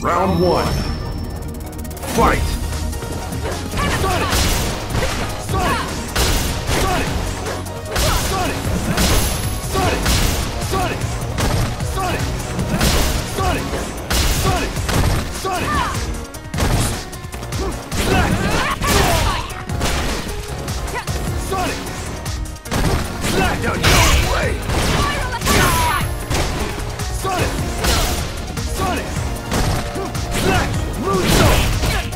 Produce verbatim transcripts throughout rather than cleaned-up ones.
Round one. Fight! Sonic! Sonic! Sonic! Sonic! Sonic! Sonic! Sonic! Sonic! Sonic! Sonic! Slash! Sonic! Slash! No, no way! Sonic! Sonic! Slash! Moonsault!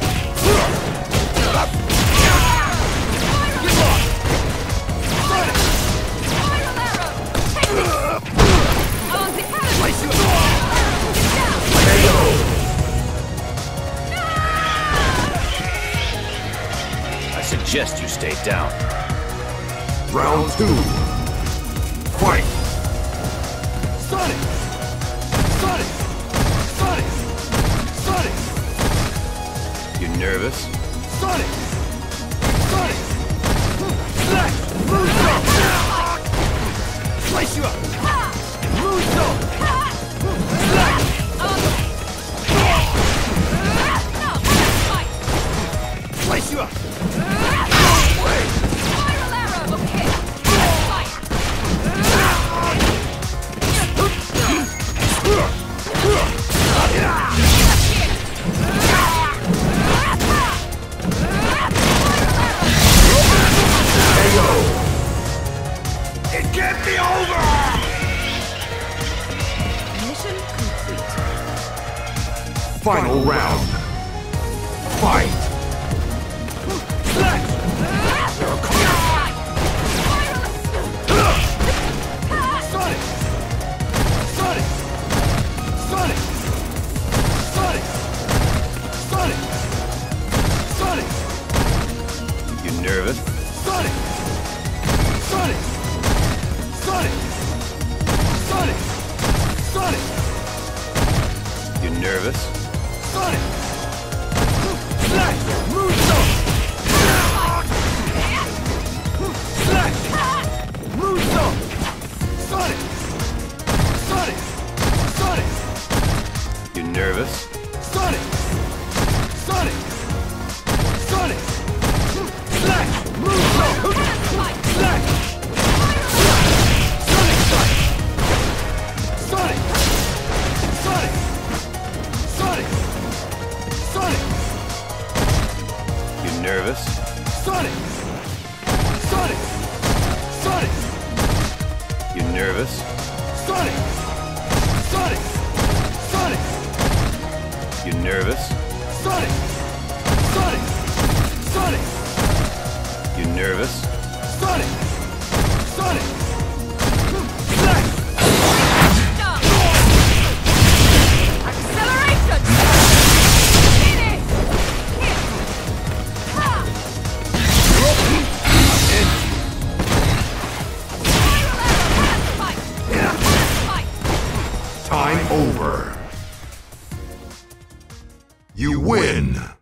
I suggest you stay down. Round two. Fight! Sonic! Sonic! Sonic! Sonic! You nervous? Sonic! Sonic! Slash! Moonsault! Slice you up! Moonsault! Slash! Slice you up! Spiral arrow, okay. Fire. It can't be over! Mission complete. Final round. Fight! Slash! Sonic! Sonic! Sonic! Sonic! Sonic! Sonic! You nervous? Sonic! Sonic! Sonic! Sonic! Sonic! You nervous? Sonic! Slash! Moonsault! Slash! Moonsault! Sonic! Sonic! Sonic! You nervous? Sonic! Sonic! Sonic! Slash! Moonsault! Slash! Sonic Strike! Sonic! Sonic! Sonic! Sonic! You nervous? Sonic! Sonic! Sonic! You nervous? Sonic! Sonic! Sonic! You nervous? Sonic! Sonic! Sonic! You nervous? Sonic! Sonic! Slash! Acceleration! Finish! Hit! Ha! Fight! Fight! Time over. You win!